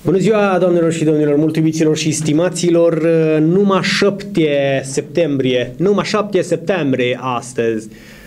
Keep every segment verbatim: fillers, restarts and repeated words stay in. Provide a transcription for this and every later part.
Bună ziua, doamnelor și domnilor, mult iubiților și stimaților, numai șapte septembrie, numai șapte septembrie astăzi.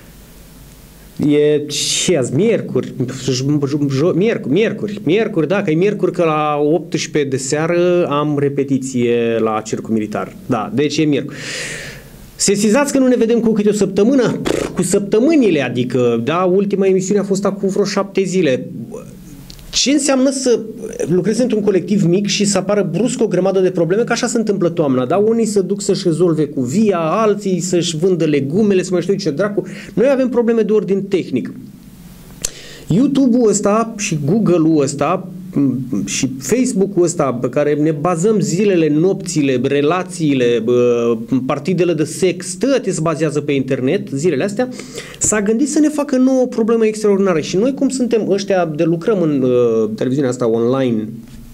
E ce azi? Miercuri, miercuri, miercuri, miercuri, da, că e miercuri că la optsprezece de seară am repetiție la Cercul Militar. Da, deci e miercuri. Sesizați că nu ne vedem cu câte o săptămână? Cu săptămânile, adică, da, ultima emisiune a fost acum vreo șapte zile. Ce înseamnă să lucrezi într-un colectiv mic și să apară brusc o grămadă de probleme, că așa se întâmplă toamna, da? Unii se duc să-și rezolve cu via, alții să-și vândă legumele, să mai știu ce dracu. Noi avem probleme de ordin tehnic. YouTube-ul ăsta și Google-ul ăsta și Facebook-ul ăsta pe care ne bazăm zilele, nopțile, relațiile, partidele de sex, toate se bazează pe internet, zilele astea, s-a gândit să ne facă nouă o problemă extraordinară și noi cum suntem ăștia de lucrăm în uh, televiziunea asta online,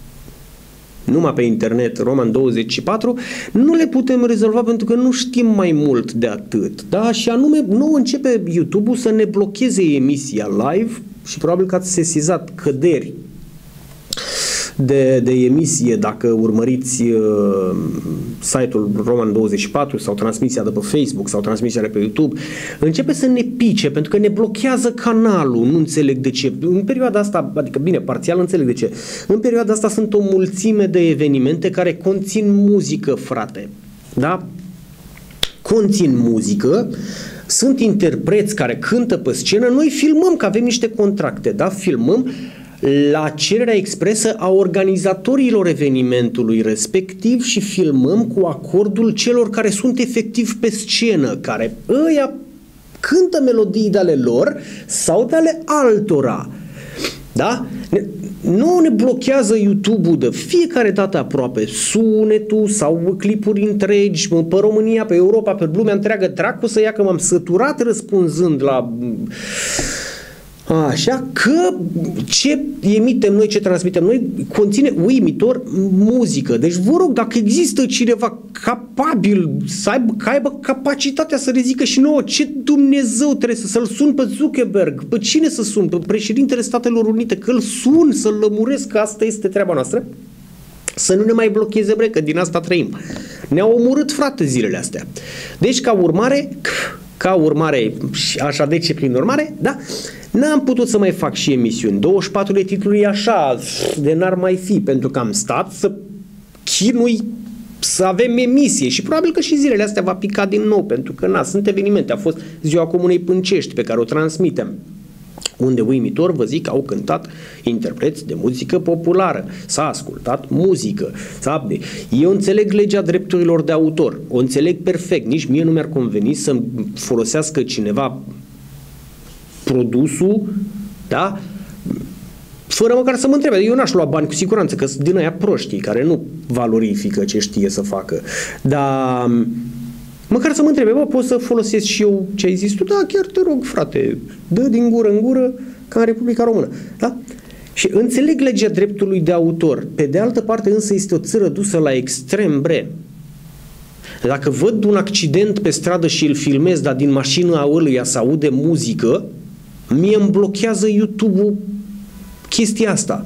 numai pe internet, Roman douăzeci și patru, nu le putem rezolva pentru că nu știm mai mult de atât, da? Și anume, nou începe YouTube-ul să ne blocheze emisia live și probabil că ați sesizat căderi De, de emisie dacă urmăriți uh, site-ul Roman douăzeci și patru sau transmisia de pe Facebook sau transmisia de pe YouTube, începe să ne pice pentru că ne blochează canalul, nu înțeleg de ce. În perioada asta, adică bine, parțial înțeleg de ce. În perioada asta sunt o mulțime de evenimente care conțin muzică, frate. Da? Conțin muzică, sunt interpreți care cântă pe scenă, noi filmăm că avem niște contracte, da? Filmăm la cererea expresă a organizatorilor evenimentului respectiv și filmăm cu acordul celor care sunt efectiv pe scenă, care ăia cântă melodii de ale lor sau de ale altora. Da? Nu ne blochează YouTube-ul de fiecare dată aproape sunetul sau clipuri întregi pe România, pe Europa, pe lumea întreagă, dracu să ia că m-am săturat răspunzând la... Așa că ce emitem noi, ce transmitem noi, conține uimitor muzică. Deci vă rog, dacă există cineva capabil să aibă, că aibă capacitatea să rezică și nouă, ce Dumnezeu trebuie să, să-l sun pe Zuckerberg, pe cine să sun, pe președintele Statelor Unite, că îl sun, să-l lămuresc, că asta este treaba noastră, să nu ne mai blocheze, bre, că din asta trăim. Ne-au omorât, frate, zilele astea. Deci, ca urmare, ca urmare, așa de ce prin urmare, da, n-am putut să mai fac și emisiuni. douăzeci și patru de titluri așa, de n-ar mai fi, pentru că am stat să chinui să avem emisie și probabil că și zilele astea va pica din nou, pentru că na, sunt evenimente. A fost Ziua Comunei Pâncești pe care o transmitem, unde uimitor, vă zic, au cântat interpreți de muzică populară, s-a ascultat muzică. S-a... Eu înțeleg legea drepturilor de autor, o înțeleg perfect, nici mie nu mi-ar conveni să folosească cineva produsul, da? Fără măcar să mă întrebe. Eu n-aș lua bani cu siguranță, că sunt din aia proștii care nu valorifică ce știe să facă. Dar măcar să mă întrebe, bă, pot să folosesc și eu ce ai zis tu? Da, chiar te rog, frate, dă din gură în gură ca în Republica Română. Da? Și înțeleg legea dreptului de autor. Pe de altă parte însă este o țără dusă la extrem, bre. Dacă văd un accident pe stradă și îl filmez, dar din mașină a ăluia se aude muzică, mie îmi blochează YouTube-ul chestia asta.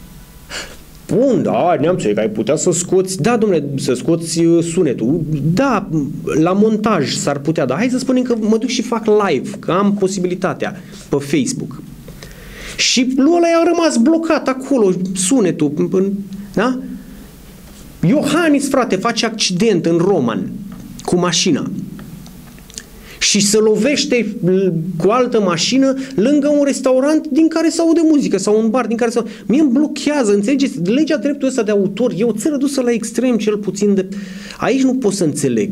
Bun, da, neamțule, că ai putea să scoți, da, domnule, să scoți sunetul, da, la montaj s-ar putea, dar hai să spunem că mă duc și fac live, că am posibilitatea pe Facebook. Și lui ăla i-a rămas blocat acolo, sunetul, da? Iohannis, frate, face accident în Roman cu mașina și se lovește cu altă mașină lângă un restaurant din care se aude muzică sau un bar din care se aude. Mie îmi blochează, înțelegeți? Legea dreptului ăsta de autor e o țară dusă la extrem, cel puțin de... Aici nu pot să înțeleg.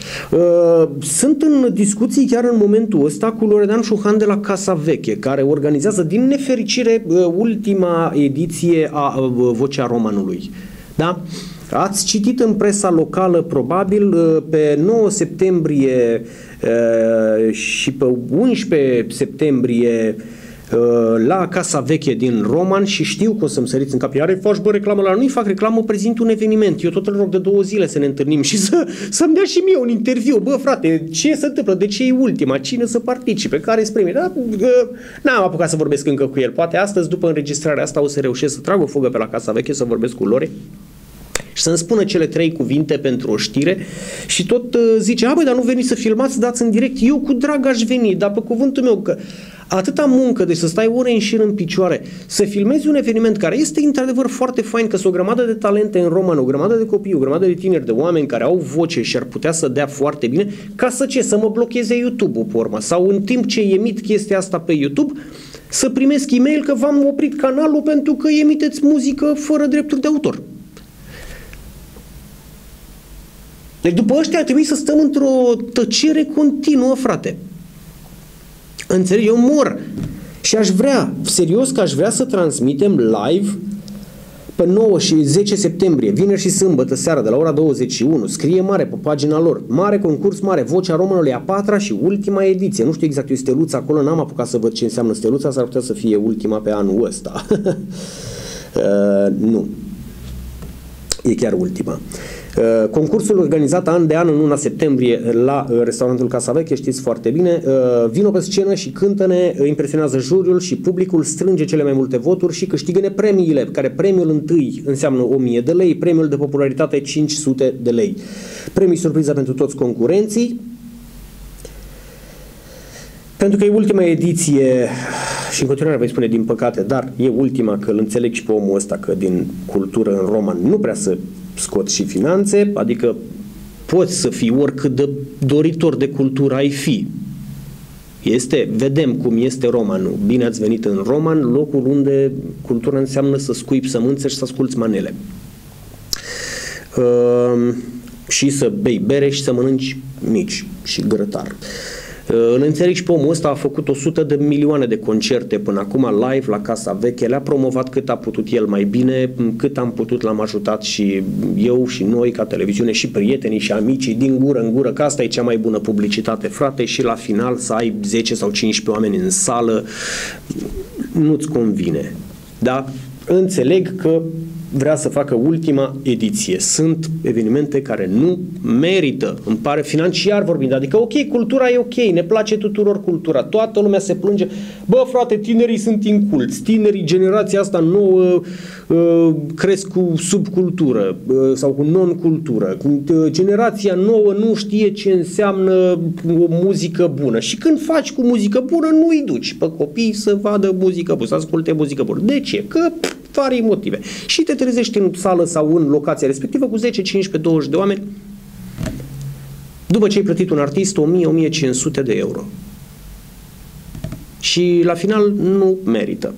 Sunt în discuții chiar în momentul ăsta cu Loredan Șuhan de la Casa Veche, care organizează din nefericire ultima ediție a Vocea Romanului. Da? Ați citit în presa locală, probabil, pe nouă septembrie și pe unsprezece septembrie la Casa Veche din Roman și știu că o să-mi săriți în cap. Iar faci, bă, reclamă la... Nu-i fac reclamă, prezint un eveniment. Eu tot îl rog de două zile să ne întâlnim și să, să-mi dea și mie un interviu. Bă, frate, ce se întâmplă? De ce e ultima? Cine să participe? Care-s premii? Da, n-am apucat să vorbesc încă cu el. Poate astăzi, după înregistrarea asta, o să reușesc să trag o fugă pe la Casa Veche, să vorbesc cu Lore și să-mi spună cele trei cuvinte pentru o știre și tot uh, zice, a, băi, dar nu veniți să filmați, dați în direct. Eu cu drag aș veni, dar pe cuvântul meu că atâta muncă, deci să stai ore în șir în picioare, să filmezi un eveniment care este într-adevăr foarte fain, că sunt o grămadă de talente în Roman, o grămadă de copii, o grămadă de tineri, de oameni care au voce și ar putea să dea foarte bine, ca să ce? Să mă blocheze YouTube-ul pe urmă. Sau în timp ce emit chestia asta pe YouTube, să primesc e-mail că v-am oprit canalul pentru că emiteți muzică fără drepturi de autor. Deci după ăștia ar trebui să stăm într-o tăcere continuă, frate. Înțelegi? Eu mor. Și aș vrea, serios că aș vrea să transmitem live pe nouă și zece septembrie, vineri și sâmbătă seara de la ora douăzeci și unu. Scrie mare pe pagina lor. Mare concurs mare, Vocea Românului, a patra și ultima ediție. Nu știu exact, e o steluță acolo, n-am apucat să văd ce înseamnă steluța, s-ar putea să fie ultima pe anul ăsta. uh, nu. E chiar ultima. Uh, concursul organizat an de an în luna septembrie la uh, restaurantul Casa Veche, știți foarte bine, uh, vino pe scenă și cântă-ne, uh, impresionează juriul și publicul, strânge cele mai multe voturi și câștigă-ne premiile, care premiul întâi înseamnă o mie de lei, premiul de popularitate cinci sute de lei. Premii surpriză pentru toți concurenții. Pentru că e ultima ediție și în continuare voi spune din păcate, dar e ultima, că îl înțeleg și pe omul ăsta că din cultură în Roman nu prea să scot și finanțe, adică poți să fii oricât de doritor de cultură ai fi. Este, vedem cum este Romanul. Bine ați venit în Roman, locul unde cultura înseamnă să scuipi sămânțe și să asculți manele. Uh, și să bei bere și să mănânci mici și grătar. Îl înțeleg și pe omul ăsta, a făcut o sută de milioane de concerte până acum live la Casa Veche, le-a promovat cât a putut el mai bine, cât am putut l-am ajutat și eu și noi ca televiziune și prietenii și amicii din gură în gură, că asta e cea mai bună publicitate, frate, și la final să ai zece sau cincisprezece oameni în sală, nu-ți convine. Da? Înțeleg că vrea să facă ultima ediție. Sunt evenimente care nu merită, îmi pare, financiar vorbind. Adică, ok, cultura e ok, ne place tuturor cultura, toată lumea se plânge. Bă, frate, tinerii sunt inculți, tinerii, generația asta nouă uh, cresc cu subcultură uh, sau cu non-cultură. Uh, generația nouă nu știe ce înseamnă o muzică bună. Și când faci cu muzică bună, nu îi duci pe copii să vadă muzică bună, să asculte muzică bună. De ce? Că vari motive. Și te trezești în sală sau în locația respectivă cu zece, cincisprezece, douăzeci de oameni după ce ai plătit un artist o mie - o mie cinci sute de euro. Și la final nu merită.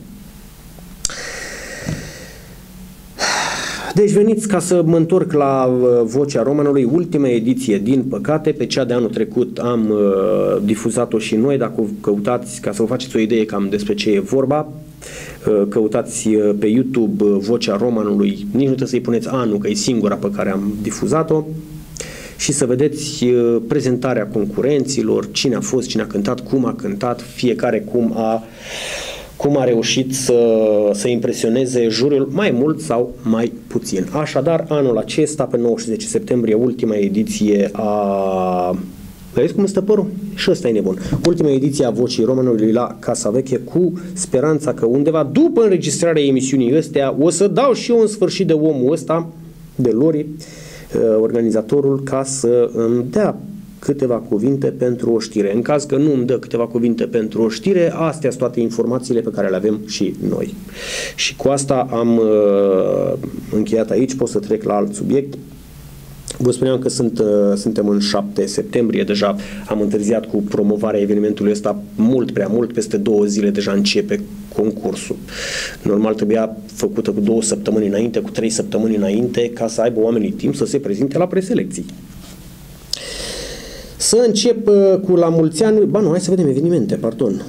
Deci veniți ca să mă întorc la Vocea Romanului, ultima ediție, din păcate, pe cea de anul trecut am uh, difuzat-o și noi, dacă căutați, ca să vă faceți o idee cam despre ce e vorba, uh, căutați pe YouTube Vocea Romanului, nici nu trebuie să-i puneți anul, că e singura pe care am difuzat-o, și să vedeți uh, prezentarea concurenților, cine a fost, cine a cântat, cum a cântat, fiecare cum a cum a reușit să, să impresioneze juriul mai mult sau mai puțin. Așadar, anul acesta, pe nouă și zece septembrie, ultima ediție a... Vezi cum stă părul? Și ăsta e nebun. Ultima ediție a Vocii Romanului la Casa Veche, cu speranța că undeva după înregistrarea emisiunii ăstea o să dau și eu în sfârșit de omul ăsta, de Lori, organizatorul, ca să îmi dea câteva cuvinte pentru o știre. În caz că nu îmi dă câteva cuvinte pentru o știre, astea sunt toate informațiile pe care le avem și noi. Și cu asta am uh, încheiat aici, pot să trec la alt subiect. Vă spuneam că sunt, uh, suntem în șapte septembrie, deja am întârziat cu promovarea evenimentului ăsta mult prea mult, peste două zile deja începe concursul. Normal trebuia făcută cu două săptămâni înainte, cu trei săptămâni înainte, ca să aibă oamenii timp să se prezinte la preselecții. Să încep uh, cu la mulți ani, ba nu, hai să vedem evenimente, pardon.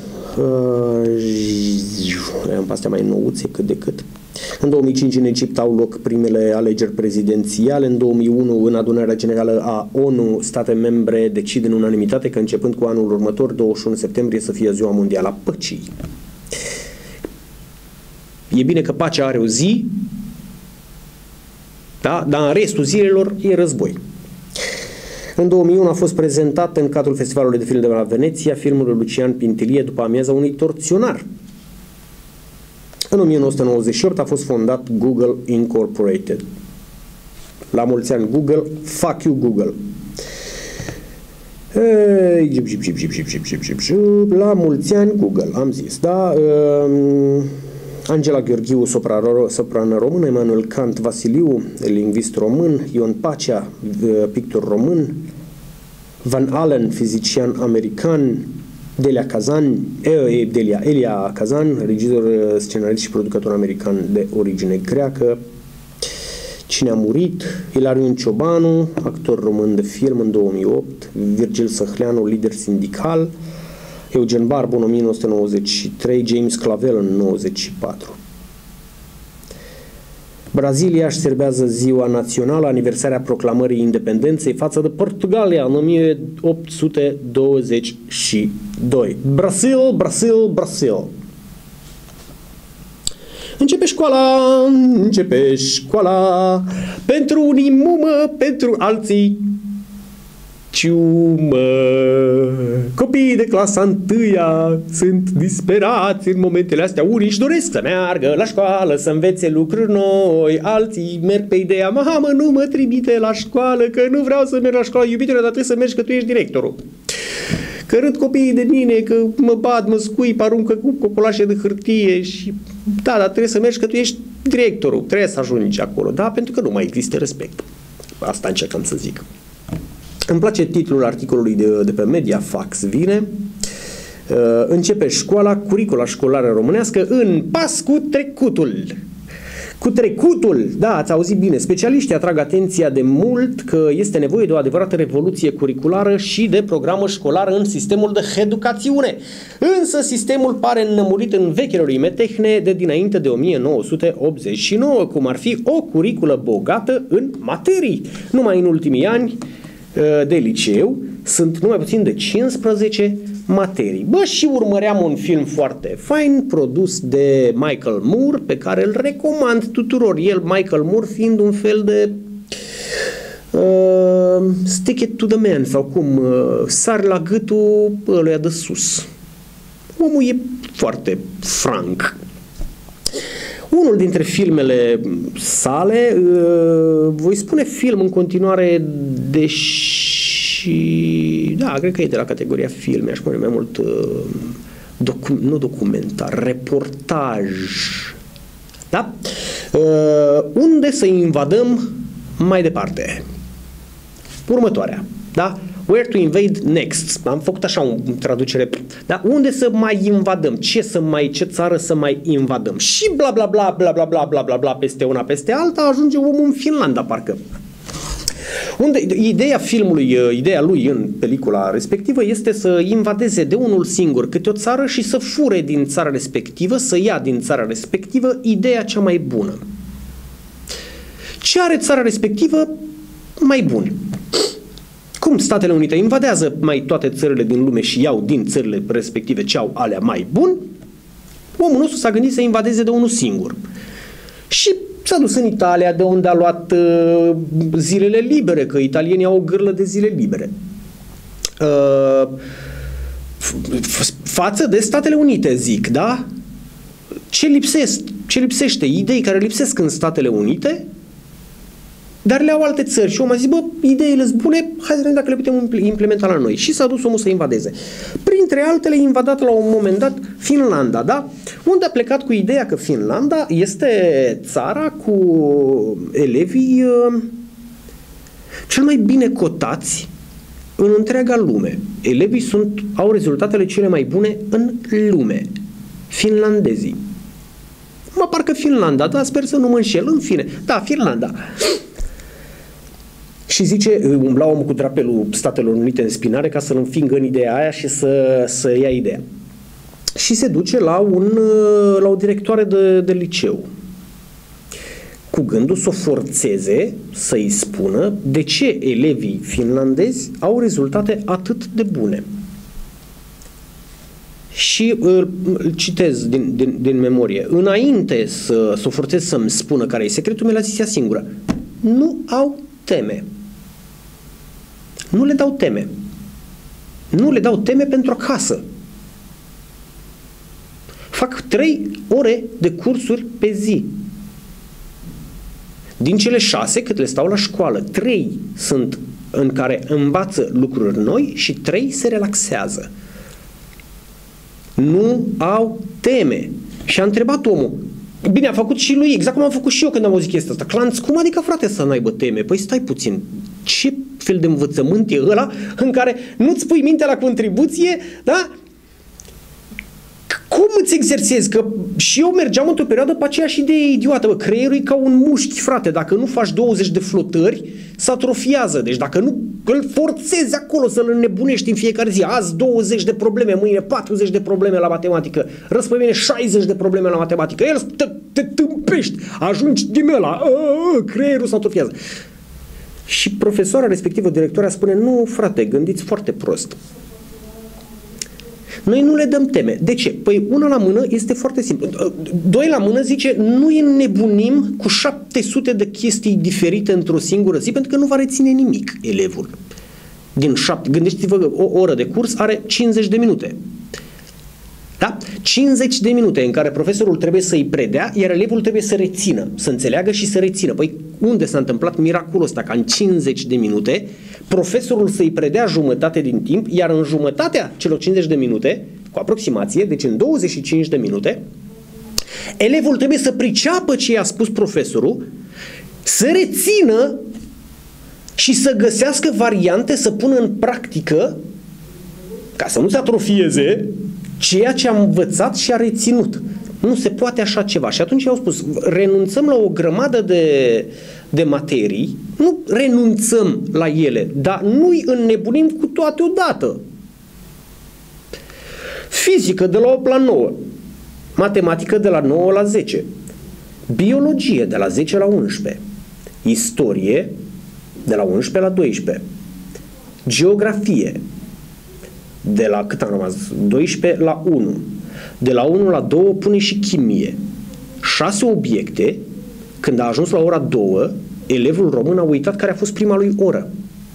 Uh, am astea mai nouțe cât de cât. În două mii cinci în Egipt au loc primele alegeri prezidențiale, în două mii unu în adunarea generală a ONU state membre decid în unanimitate că începând cu anul următor, douăzeci și unu septembrie, să fie ziua mondială a păcii. E bine că pacea are o zi, da? Dar în restul zilelor e război. În două mii unu a fost prezentat în cadrul Festivalului de Film de la Veneția filmul lui Lucian Pintilie după amiaza unui torționar. În o mie nouă sute nouăzeci și opt a fost fondat Google Incorporated. La mulți ani Google, fuck you Google. La mulți ani Google, am zis, da? Angela Gheorghiu, soprană română, Emanuel Kant Vasiliu, lingvist român, Ion Pacea, pictor român, Van Allen, fizician american, Delia Kazan, Delia, Elia Kazan, regizor, scenarist și producător american de origine greacă. Cine a murit? Ilarion Ciobanu, actor român de film în două mii opt, Virgil Săhleanu, lider sindical, Eugen Barbu în o mie nouă sute nouăzeci și trei, James Clavel în nouăzeci și patru. Brazilia își serbează ziua națională, aniversarea proclamării independenței față de Portugalia în o mie opt sute douăzeci și doi. Brasil, Brasil, Brasil. Începe școala, începe școala, pentru unii mumă, pentru alții ciumă. Copiii de clasa întâia sunt disperați în momentele astea. Unii își doresc să meargă la școală, să învețe lucruri noi, alții merg pe ideea, mamă, nu mă trimite la școală, că nu vreau să merg la școală, iubitele, dar trebuie să mergi că tu ești directorul. Că râd copiii de mine, că mă bat, mă scuip, aruncă cu cocolașe de hârtie și da, dar trebuie să mergi că tu ești directorul, trebuie să ajungi acolo, da, pentru că nu mai există respect. Asta încercam să zic. Îmi place titlul articolului de, de pe Mediafax, vine. Uh, începe școala, curicula școlară românească în pas cu trecutul. Cu trecutul, da, ați auzit bine, specialiștii atrag atenția de mult că este nevoie de o adevărată revoluție curriculară și de programă școlară în sistemul de educațiune. Însă sistemul pare înnămurit în vechile lui metehne de dinainte de o mie nouă sute optzeci și nouă, cum ar fi o curiculă bogată în materii. Numai în ultimii ani de liceu sunt numai puțin de cincisprezece materii. Bă, și urmăream un film foarte fain produs de Michael Moore, pe care îl recomand tuturor. El, Michael Moore, fiind un fel de uh, stick it to the man, sau cum, uh, sar la gâtul ăluia de sus. Omul e foarte franc. Unul dintre filmele sale, uh, voi spune film în continuare, deși, da, cred că e de la categoria filme, aș spune mai mult, uh, docu- nu documentar, reportaj, da? Uh, unde să invadăm mai departe? Următoarea, da? Where to invade next. Am făcut așa o traducere. Da? Unde să mai invadăm? Ce să mai, ce țară să mai invadăm? Și bla bla bla bla bla bla bla bla bla peste una peste alta ajunge omul în Finlanda, parcă. Unde ideea filmului, ideea lui în pelicula respectivă este să invadeze de unul singur câte o țară și să fure din țara respectivă, să ia din țara respectivă ideea cea mai bună. Ce are țara respectivă mai bun? Cum Statele Unite invadează mai toate țările din lume și iau din țările respective ce au alea mai bun, omul nostru s-a gândit să invadeze de unul singur. Și s-a dus în Italia, de unde a luat uh, zilele libere, că italienii au o gârlă de zile libere. Uh, față de Statele Unite, zic, da? Ce lipsesc? Ce lipsește? Idei care lipsesc în Statele Unite, dar le au alte țări. Și omul a zis, bă, ideile sunt bune, hai să vedem dacă le putem implementa la noi. Și s-a dus omul să invadeze. Printre altele, invadat la un moment dat Finlanda, da? Unde a plecat cu ideea că Finlanda este țara cu elevii uh, cel mai bine cotați în întreaga lume. Elevii sunt, au rezultatele cele mai bune în lume. Finlandezii. Mă, parcă Finlanda, da, sper să nu mă înșel, în fine. Da, Finlanda. Și zice, umbla omul cu drapelul Statelor Unite în spinare ca să-l înfingă în ideea aia și să, să ia ideea. Și se duce la, un, la o directoare de, de liceu cu gândul să o forțeze să-i spună de ce elevii finlandezi au rezultate atât de bune. Și îl, îl citez din, din, din memorie. Înainte să, să o forțez să-mi spună care e secretul, mi l-a zis ea singură. Nu au teme. Nu le dau teme. Nu le dau teme pentru acasă. Fac trei ore de cursuri pe zi. Din cele șase cât le stau la școală, trei sunt în care învață lucruri noi și trei se relaxează. Nu au teme. Și a întrebat omul. Bine, a făcut și lui, exact cum am făcut și eu când am auzit chestia asta. Clanț, cum adică, frate, să n-aibă teme? Păi stai puțin. Ce fel de învățământ e ăla în care nu-ți pui mintea la contribuție, da? Cum îți exersezi? Că și eu mergeam într-o perioadă pe aceea și de idiotă. Bă, creierul e ca un mușchi, frate. Dacă nu faci douăzeci de flotări, se atrofiază. Deci dacă nu îl forțezi acolo să-l înnebunești în fiecare zi, azi douăzeci de probleme, mâine patruzeci de probleme la matematică, răs pe mine șaizeci de probleme la matematică, el te, te tâmpești, ajungi din ăla, creierul se atrofiază. Și profesoara respectivă, directoarea, spune, nu, frate, gândiți foarte prost. Noi nu le dăm teme. De ce? Păi una la mână este foarte simplu. Doi la mână zice, nu înnebunim cu șapte sute de chestii diferite într-o singură zi, pentru că nu va reține nimic elevul. Din șapte, gândiți-vă, o oră de curs are cincizeci de minute. Da? cincizeci de minute în care profesorul trebuie să-i predea, iar elevul trebuie să rețină, să înțeleagă și să rețină. Păi unde s-a întâmplat miracolul ăsta? Ca în cincizeci de minute profesorul să-i predea jumătate din timp, iar în jumătatea celor cincizeci de minute, cu aproximație, deci în douăzeci și cinci de minute, elevul trebuie să priceapă ce i-a spus profesorul, să rețină și să găsească variante să pună în practică, ca să nu se atrofieze, ceea ce a învățat și a reținut. Nu se poate așa ceva. Și atunci au spus, renunțăm la o grămadă de, de materii, nu renunțăm la ele, dar nu-i înnebunim cu toate odată. Fizică de la opt la nouă, matematică de la nouă la zece, biologie de la zece la unsprezece, istorie de la unsprezece la doisprezece, geografie de la cât am rămas? doisprezece la unu. De la unu la doi pune și chimie. șase obiecte. Când a ajuns la ora doi, elevul român a uitat care a fost prima lui oră.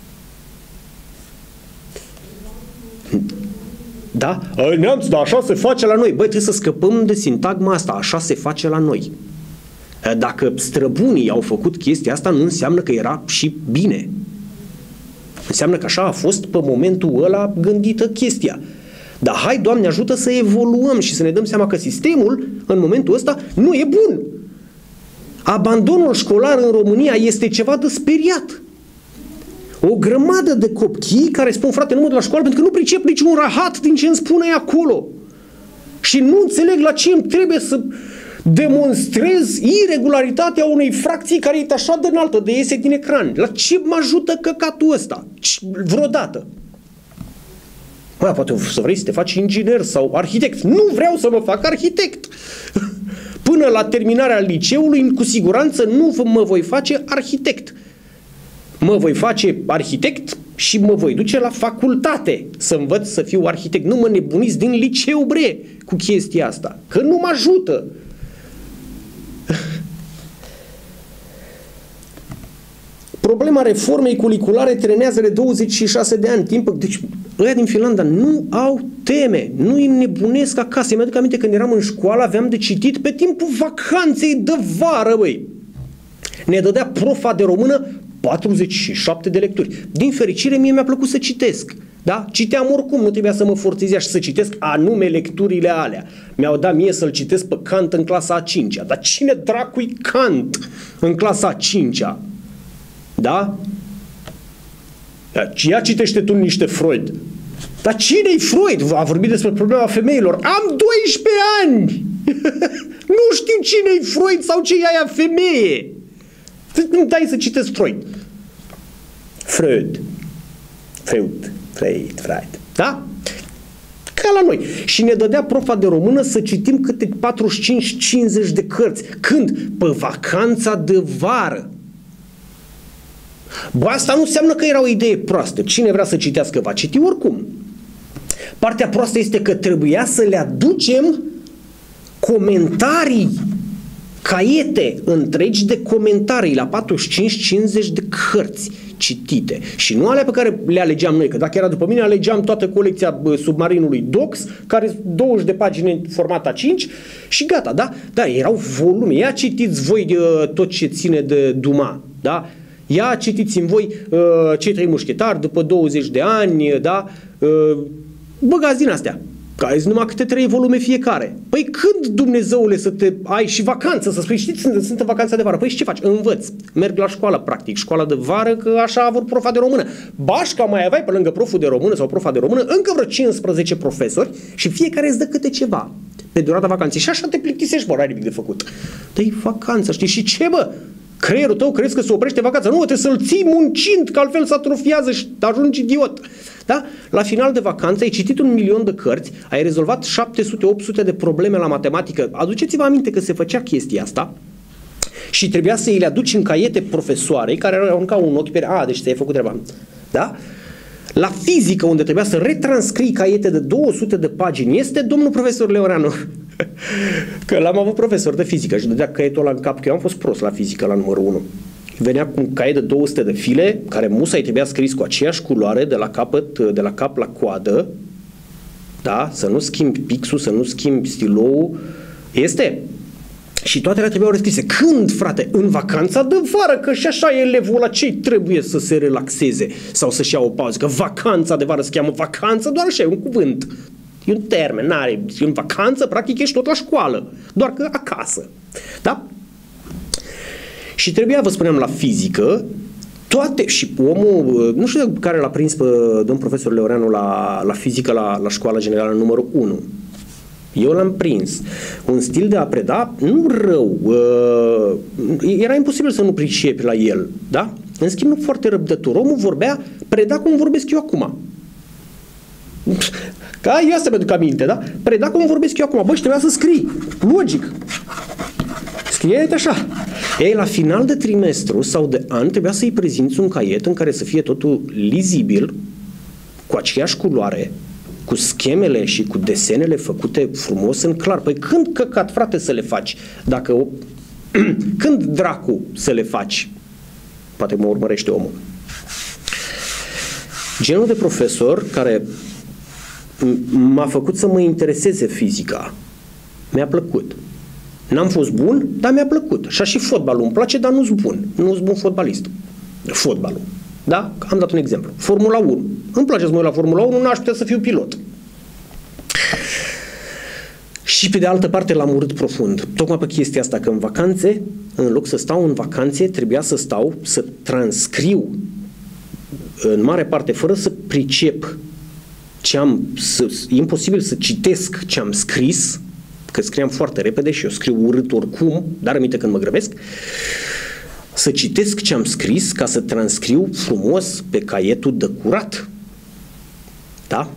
Da? Neamț, dar așa se face la noi. Băi, trebuie să scăpăm de sintagma asta. Așa se face la noi. Dacă străbunii au făcut chestia asta, nu înseamnă că era și bine. Înseamnă că așa a fost pe momentul ăla gândită chestia. Dar hai, Doamne ajută să evoluăm și să ne dăm seama că sistemul în momentul ăsta nu e bun. Abandonul școlar în România este ceva de speriat. O grămadă de copii care spun, frate, nu mă duc la școală pentru că nu pricep niciun rahat din ce îmi spune ei acolo. Și nu înțeleg la ce îmi trebuie să demonstrez iregularitatea unei fracții care e așa de înaltă, de iese din ecran. La ce mă ajută căcatul ăsta? Vreodată. Mă, poate să vrei să te faci inginer sau arhitect. Nu vreau să mă fac arhitect. Până la terminarea liceului, cu siguranță nu mă voi face arhitect. Mă voi face arhitect și mă voi duce la facultate să învăț să fiu arhitect. Nu mă nebuniți din liceu, bre, cu chestia asta. Că nu mă ajută. Problema reformei curriculare trenează de douăzeci și șase de ani. Timp, deci ăia din Finlanda nu au teme, nu îi nebunesc acasă. Mi-aduc aminte când eram în școală, aveam de citit pe timpul vacanței de vară, băi. Ne dădea profa de română patruzeci și șapte de lecturi. Din fericire, mie mi-a plăcut să citesc. Da? Citeam oricum, nu trebuia să mă forțez și să citesc anume lecturile alea. Mi-au dat mie să-l citesc pe Kant în clasa a cincea. Dar cine dracu-i Kant în clasa a cincea? Da? Ia citește tu niște Freud. Dar cine-i Freud? A vorbit despre problema femeilor. Am doisprezece ani! Nu știu cine-i Freud sau ce e aia femeie. Nu dai să citesc Freud. Freud. Freud. Freud. Freud. Da? Ca la noi. Și ne dădea profa de română să citim câte patruzeci și cinci cincizeci de cărți. Când? Pe vacanța de vară. Bă, asta nu înseamnă că era o idee proastă. Cine vrea să citească va citi oricum. Partea proastă este că trebuia să le aducem comentarii, caiete întregi de comentarii la patruzeci și cinci cincizeci de cărți citite. Și nu alea pe care le alegeam noi, că dacă era după mine, alegeam toată colecția Submarinului Dox, care douăzeci de pagini în format A cinci și gata, da? Da, erau volume. Ia citiți voi uh, tot ce ține de Dumas, da? Ia citiți-mi voi uh, Cei trei mușchetari după douăzeci de ani, da? Uh, băgați din astea. Care sunt numai câte trei volume fiecare. Păi când, Dumnezeule, să te ai și vacanță, să spui, știți, sunt, sunt în vacanța de vară. Păi și ce faci? Învăț. Merg la școală, practic, școala de vară, că așa a avut profa de română. Bașca mai aveai pe lângă proful de română sau profa de română încă vreo cincisprezece profesori și fiecare îți dă câte ceva pe durata vacanței. Și așa te plictisești, bă, n-ai nimic de făcut. Dă-i vacanță, știi? Și ce, bă? Creierul tău crezi că se oprește vacanța? Nu, trebuie să-l ții muncind, că altfel se atrofiază și ajungi idiot. Da? La final de vacanță ai citit un milion de cărți, ai rezolvat șapte sute opt sute de probleme la matematică. Aduceți-vă aminte că se făcea chestia asta și trebuia să îi le aduci în caiete profesoarei care aruncau un ochi pe... A, deci ți-ai făcut treaba. Da? La fizică, unde trebuia să retranscrii caiete de două sute de pagini, este domnul profesor Leoreanu. Că l-am avut profesor de fizică și dădea caietul ăla în cap, că eu am fost prost la fizică la numărul unu. Venea cu un caiet de două sute de file, care musai trebuia scris cu aceeași culoare de la capăt, de la cap la coadă, da? Să nu schimbi pixul, să nu schimbi stilou. Este. Și toate le trebuiau rescrise. Când, frate? În vacanța de vară, că și așa elevul ăla ce trebuie să se relaxeze sau să-și ia o pauză, că vacanța de vară se cheamă vacanță, doar așa, e un cuvânt. E un termen, n-are. În vacanță, practic, ești tot la școală, doar că acasă. Da? Și trebuia, vă spuneam, la fizică, toate, și omul, nu știu care l-a prins pe domn profesor Leoreanu la, la fizică la, la școala generală numărul unu. Eu l-am prins. Un stil de a preda, nu rău, uh, era imposibil să nu pricepi la el, da? În schimb, nu foarte răbdător. Omul vorbea, preda cum vorbesc eu acum. Ca eu asta mi-aduc aminte, da? Preda cum vorbesc eu acum. Bă, și trebuia să scrii. Logic. Scrie așa. Ei, la final de trimestru sau de an trebuia să-i prezinți un caiet în care să fie totul lizibil, cu aceeași culoare, cu schemele și cu desenele făcute frumos în clar. Păi când căcat, frate, să le faci? Dacă o... Când dracu să le faci? Poate mă urmărește omul. Genul de profesor care m-a făcut să mă intereseze fizica. Mi-a plăcut. N-am fost bun, dar mi-a plăcut. Și și fotbalul îmi place, dar nu-s bun. Nu-s bun fotbalist. Fotbalul. Da? Am dat un exemplu. Formula unu. Îmi place să mă uit la Formula unu, n-aș putea să fiu pilot. Și pe de altă parte l-am urât profund. Tocmai pe chestia asta, că în vacanțe, în loc să stau în vacanțe, trebuia să stau, să transcriu în mare parte, fără să pricep ce am, să, e imposibil să citesc ce am scris, că scriam foarte repede și eu scriu urât oricum, dar aminte când mă grăbesc, să citesc ce am scris ca să transcriu frumos pe caietul de curat. Da?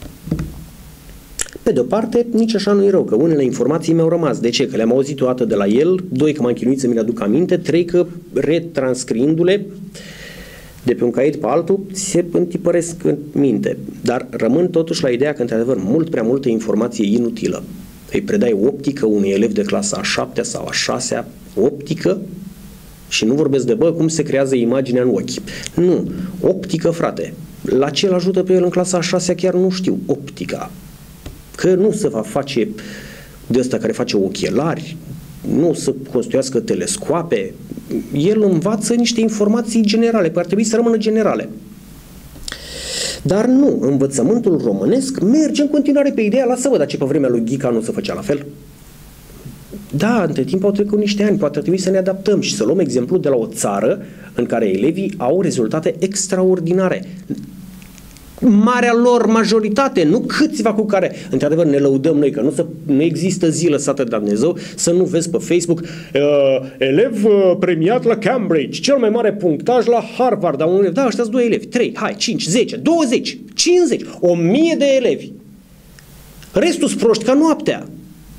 Pe de-o parte, nici așa nu e rău, că unele informații mi-au rămas. De ce? Că le-am auzit o dată de la el, doi, că m-am chinuit să mi le aduc aminte, trei, că retranscriindu-le de pe un caiet pe altul, se întipăresc în minte. Dar rămân totuși la ideea că, într-adevăr, mult prea multă informație inutilă. Îi predai optică unui elev de clasa a șaptea sau a șasea, optică, și nu vorbesc de, bă, cum se creează imaginea în ochi. Nu. Optică, frate. La ce îl ajută pe el în clasa a șasea chiar nu știu. Optica. Că nu se va face de ăsta care face ochelari, nu o să construiască telescoape. El învață niște informații generale, păi ar trebui să rămână generale. Dar nu, învățământul românesc merge în continuare pe ideea, lasă-vă, dar ce pe vremea lui Ghica nu se făcea la fel? Da, între timp au trecut niște ani, poate ar trebui să ne adaptăm și să luăm exemplu de la o țară în care elevii au rezultate extraordinare. Marea lor majoritate, nu câțiva cu care, într-adevăr, ne lăudăm noi, că nu, să, nu există zi lăsată de Dumnezeu să nu vezi pe Facebook uh, elev uh, premiat la Cambridge, cel mai mare punctaj la Harvard, da, un, da, ăștia sunt doi elevi, trei, hai, cinci, zece, douăzeci, cincizeci, o mie de elevi. Restul sunt proști ca noaptea.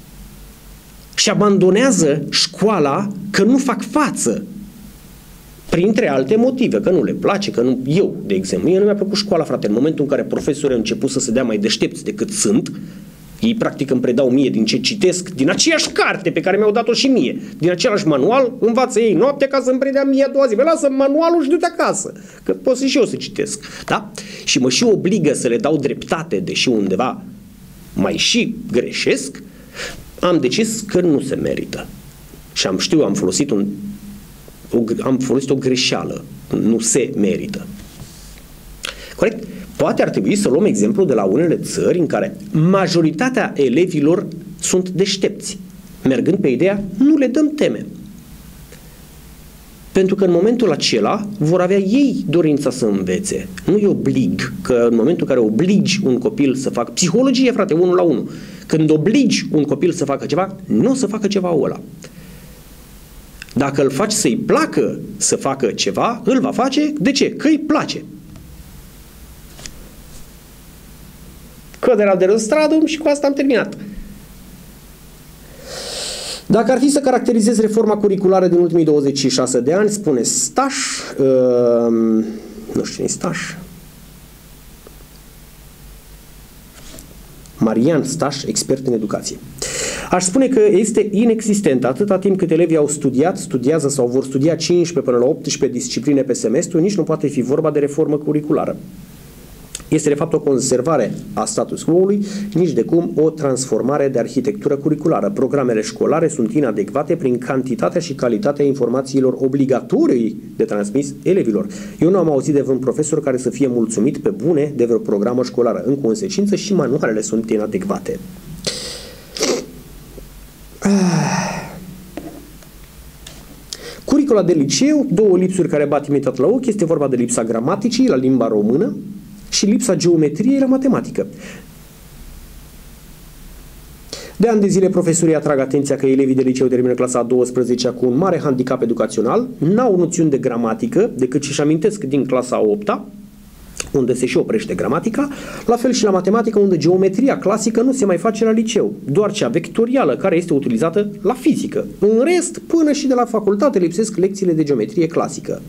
Și abandonează școala că nu fac față. Printre alte motive, că nu le place, că nu... Eu, de exemplu, mie nu mi-a plăcut școala, frate. În momentul în care profesorii au început să se dea mai deștepți decât sunt, ei practic îmi predau mie din ce citesc, din aceeași carte pe care mi-au dat-o și mie, din același manual, învață ei noaptea ca să-mi predea mie a doua zi. Vă lasă manualul și du-te acasă, că pot și eu să citesc. Da? Și mă și obligă să le dau dreptate, deși undeva mai și greșesc, am decis că nu se merită. Și am știu, am folosit un o, am folosit o greșeală. Nu se merită. Corect? Poate ar trebui să luăm exemplu de la unele țări în care majoritatea elevilor sunt deștepți, mergând pe ideea nu le dăm teme. Pentru că în momentul acela vor avea ei dorința să învețe. Nu îi oblig, că în momentul în care obligi un copil să facă psihologie, frate, unul la unul, când obligi un copil să facă ceva, nu o să facă ceva ăla. Dacă îl faci să-i placă să facă ceva, îl va face. De ce? Că îi place. Căderea de răstradum și cu asta am terminat. Dacă ar fi să caracterizez reforma curriculară din ultimii douăzeci și șase de ani, spune Staș, uh, nu știu cine e Staș, Marian Staș, expert în educație. Aș spune că este inexistentă atâta timp cât elevii au studiat, studiază sau vor studia cincisprezece până la optsprezece discipline pe semestru, nici nu poate fi vorba de reformă curriculară. Este de fapt o conservare a status quo-ului, nici de cum o transformare de arhitectură curriculară. Programele școlare sunt inadecvate prin cantitatea și calitatea informațiilor obligatorii de transmis elevilor. Eu nu am auzit de vreun profesor care să fie mulțumit pe bune de vreo programă școlară. În consecință și manualele sunt inadecvate. Curricula de liceu, două lipsuri care bat imediat la ochi, este vorba de lipsa gramaticii la limba română și lipsa geometriei la matematică. De ani de zile profesorii atrag atenția că elevii de liceu termină clasa a douăsprezecea cu un mare handicap educațional, n-au noțiuni de gramatică, decât și-și amintesc din clasa a opta, unde se și oprește gramatica, la fel și la matematică, unde geometria clasică nu se mai face la liceu, doar cea vectorială, care este utilizată la fizică. În rest, până și de la facultate lipsesc lecțiile de geometrie clasică.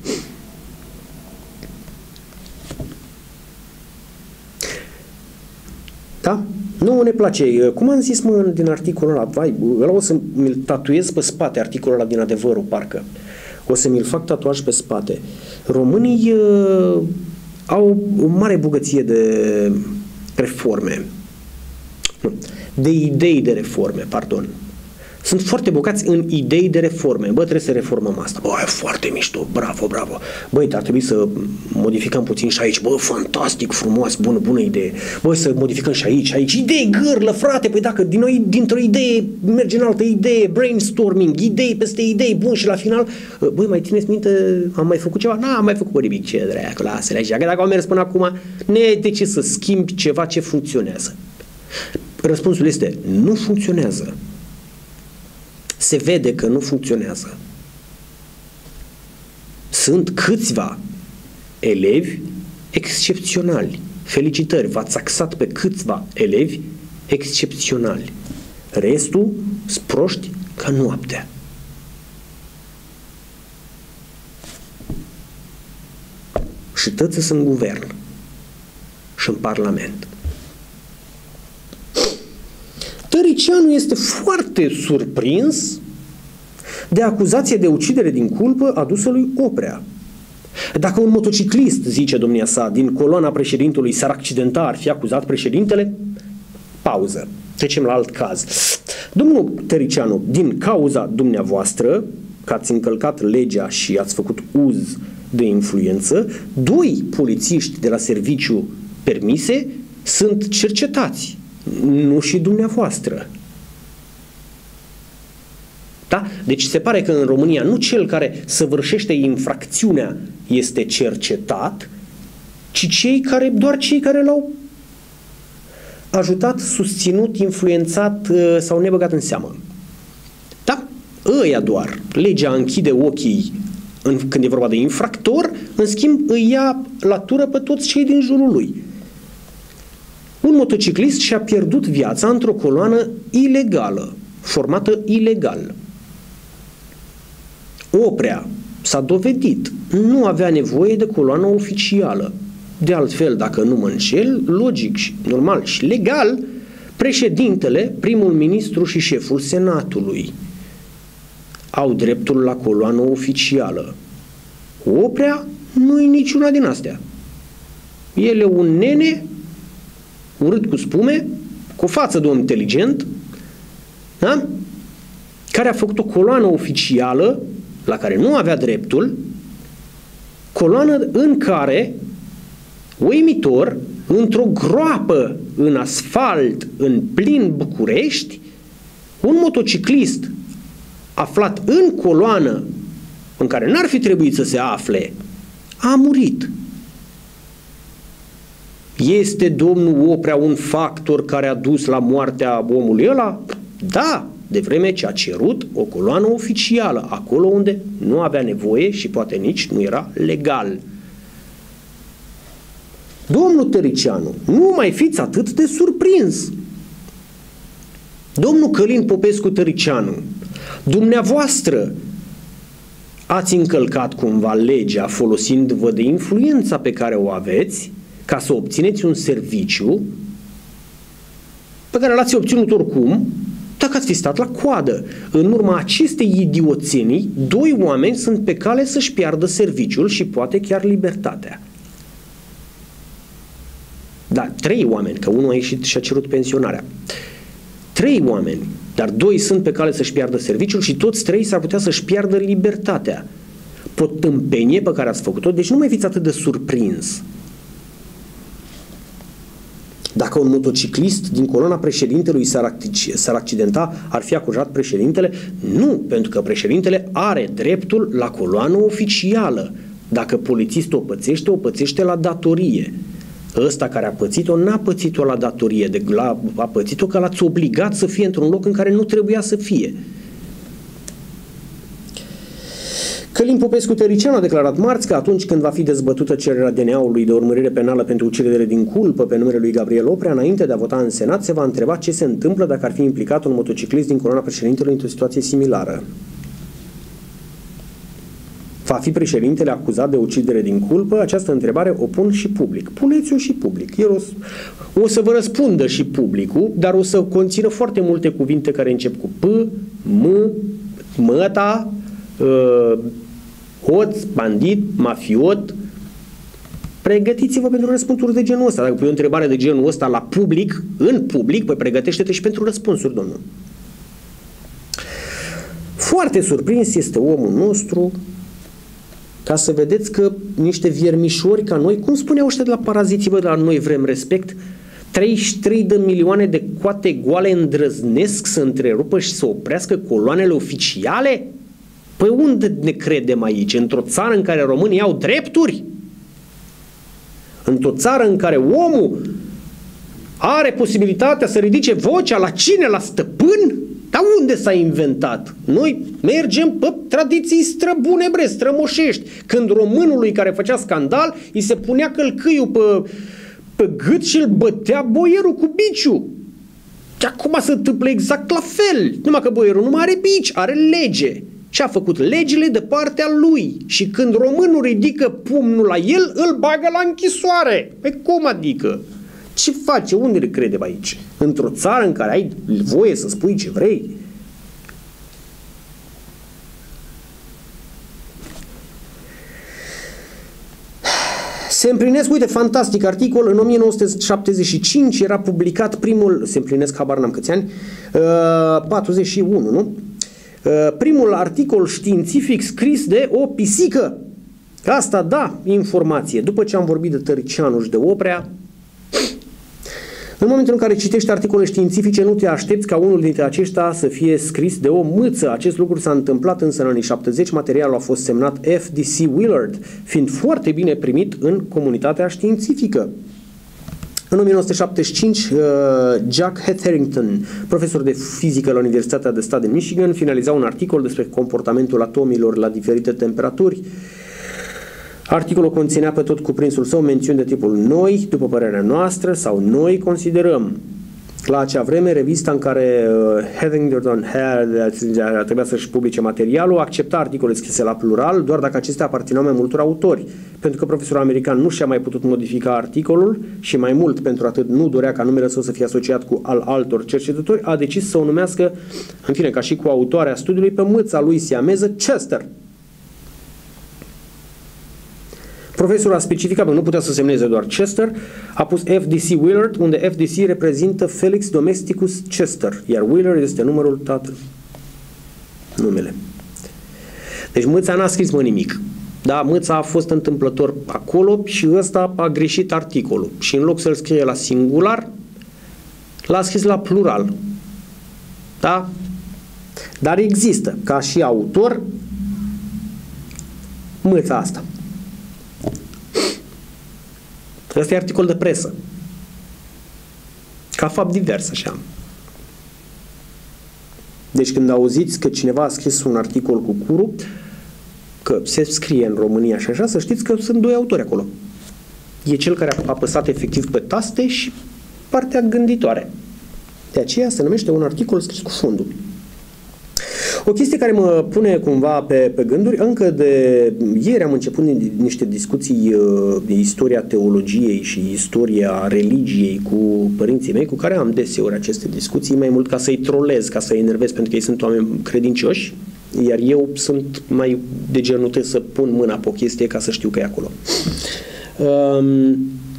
Da? Nu ne place. Cum am zis, mă, din articolul ăla, vai, ăla o să mi-l tatuez pe spate, articolul ăla din Adevărul, parcă. O să mi-l fac tatuaj pe spate. Românii uh, au o mare bogăție de reforme. Nu, de idei de reforme, pardon. Sunt foarte bogați în idei de reforme. Bă, trebuie să reformăm asta. Bă, e foarte mișto, bravo, bravo. Băi, ar trebui să modificăm puțin și aici. Bă, fantastic, frumos, bună, bună idee. Bă, să modificăm și aici, aici. Idee gârlă, frate, păi dacă din noi, dintr-o idee merge în altă idee, brainstorming, idei peste idei, bun, și la final, băi, mai țineți minte, am mai făcut ceva? N-am mai făcut nimic, ce dracu, lasă-le așa, că dacă am mers până acum, ne de ce să schimbi ceva ce funcționează? Răspunsul este, nu funcționează. Se vede că nu funcționează. Sunt câțiva elevi excepționali. Felicitări, v-ați axat pe câțiva elevi excepționali. Restul sunt proști ca noaptea. Și toți sunt în guvern și în parlament. Tăricianu este foarte surprins de acuzație de ucidere din culpă adusă lui Oprea. Dacă un motociclist, zice domnia sa, din coloana președintelui s-ar accidenta, ar fi acuzat președintele? Pauză. Trecem la alt caz. Domnul Tăricianu, din cauza dumneavoastră, că ați încălcat legea și ați făcut uz de influență, doi polițiști de la serviciu permise sunt cercetați. Nu și dumneavoastră. Da? Deci se pare că în România nu cel care săvârșește infracțiunea este cercetat, ci cei care, doar cei care l-au ajutat, susținut, influențat sau nebăgat în seamă. Da? Ăia doar. Legea închide ochii în, când e vorba de infractor, în schimb îi ia la tură pe toți cei din jurul lui. Un motociclist și-a pierdut viața într-o coloană ilegală, formată ilegal. Oprea s-a dovedit nu avea nevoie de coloană oficială. De altfel, dacă nu mă înșel, logic și normal și legal, președintele, primul ministru și șeful Senatului au dreptul la coloană oficială. Oprea nu e niciuna din astea. El e un nene urât cu spume, cu față de om inteligent, da? Care a făcut o coloană oficială la care nu avea dreptul, coloană în care, uimitor, într-o groapă în asfalt, în plin București, un motociclist aflat în coloană în care n-ar fi trebuit să se afle, a murit. Este domnul Oprea un factor care a dus la moartea omului ăla? Da, de vreme ce a cerut o coloană oficială, acolo unde nu avea nevoie și poate nici nu era legal. Domnul Tăricianu, nu mai fiți atât de surprins. Domnul Călin Popescu Tăricianu, dumneavoastră ați încălcat cumva legea folosindu-vă de influența pe care o aveți ca să obțineți un serviciu pe care l-ați obținut oricum dacă ați fi stat la coadă. În urma acestei idioțenii, doi oameni sunt pe cale să-și piardă serviciul și poate chiar libertatea. Da, trei oameni, că unul a ieșit și a cerut pensionarea. Trei oameni, dar doi sunt pe cale să-și piardă serviciul și toți trei s-ar putea să-și piardă libertatea. Potâmpenie pe care ați făcut-o, deci nu mai fiți atât de surprins. Dacă un motociclist din coloana președintelui s-ar accidenta, ar fi acuzat președintele? Nu, pentru că președintele are dreptul la coloană oficială. Dacă polițistul o pățește, o pățește la datorie. Ăsta care a pățit-o, n-a pățit-o la datorie, de, la, a pățit-o că l-ați obligat să fie într-un loc în care nu trebuia să fie. Călin Popescu Tăricianu a declarat marți că atunci când va fi dezbătută cererea D N A-ului de urmărire penală pentru ucidere din culpă pe numele lui Gabriel Oprea, înainte de a vota în Senat, se va întreba ce se întâmplă dacă ar fi implicat un motociclist din coloana președintelui într-o situație similară. Va fi președintele acuzat de ucidere din culpă? Această întrebare o pun și public. Puneți-o și public. Eu o, o să vă răspundă și publicul, dar o să conțină foarte multe cuvinte care încep cu P, M, măta, uh, hoț, bandit, mafiot. Pregătiți-vă pentru răspunsuri de genul ăsta. Dacă pui o întrebare de genul ăsta la public, în public, păi pregătește-te și pentru răspunsuri, domnul. Foarte surprins este omul nostru, ca să vedeți că niște viermișori ca noi, cum spuneau ăștia de la Paraziții, bă, la noi vrem respect, treizeci și trei de milioane de coate goale îndrăznesc să întrerupă și să oprească coloanele oficiale? Păi unde ne credem aici? Într-o țară în care românii au drepturi? Într-o țară în care omul are posibilitatea să ridice vocea la cine? La stăpân? Dar unde s-a inventat? Noi mergem pe tradiții străbune, bre, strămoșești. Când românului care făcea scandal, îi se punea călcâiul pe, pe gât și îl bătea boierul cu biciu. Și acum se întâmplă exact la fel. Numai că boierul nu mai are bici, are lege. Și a făcut legile de partea lui. Și când românul ridică pumnul la el, îl bagă la închisoare. Păi cum adică? Ce face? Unde le credem aici? Într-o țară în care ai voie să spui ce vrei? Se împlinesc, uite, fantastic articol, în o mie nouă sute șaptezeci și cinci era publicat primul, se împlinesc, habar n-am câți ani, patruzeci și unu, nu? Primul articol științific scris de o pisică. Asta, da, informație. După ce am vorbit de Tăricianu și de Oprea, în momentul în care citești articole științifice, nu te aștepți ca unul dintre aceștia să fie scris de o mâță. Acest lucru s-a întâmplat însă în anii șaptezeci. Materialul a fost semnat F D C Willard, fiind foarte bine primit în comunitatea științifică. În o mie nouă sute șaptezeci și cinci, Jack Hetherington, profesor de fizică la Universitatea de Stat din Michigan, finaliza un articol despre comportamentul atomilor la diferite temperaturi. Articolul conținea pe tot cuprinsul său mențiuni de tipul noi, după părerea noastră, sau noi considerăm. La acea vreme, revista în care uh, Hetherington Hair trebuia să-și publice materialul accepta articole scrise la plural doar dacă acestea aparțineau mai multor autori. Pentru că profesorul american nu și-a mai putut modifica articolul și mai mult pentru atât nu dorea ca numele său să fie asociat cu al altor cercetători, a decis să o numească, în fine, ca și cu autoarea studiului, pe mâța lui siameză Chester. Profesorul a specificat că nu putea să semneze doar Chester, a pus F D C Willard, unde F D C reprezintă Felix Domesticus Chester, iar Willard este numărul tatălui. Numele. Deci mâța n-a scris mă nimic. Da, mâța a fost întâmplător acolo și ăsta a greșit articolul. Și în loc să-l scrie la singular, l-a scris la plural. Da? Dar există, ca și autor, mâța asta. Ăsta e articol de presă. Ca fapt divers, așa. Deci când auziți că cineva a scris un articol cu curul, că se scrie în România și așa, să știți că sunt doi autori acolo. E cel care a apăsat efectiv pe taste și partea gânditoare. De aceea se numește un articol scris cu fundul. O chestie care mă pune cumva pe, pe gânduri, încă de ieri am început niște discuții de istoria teologiei și istoria religiei cu părinții mei, cu care am deseori aceste discuții, mai mult ca să-i trolez, ca să-i enervez, pentru că ei sunt oameni credincioși, iar eu sunt mai de genul trebuie să pun mâna pe o chestie ca să știu că e acolo. Um,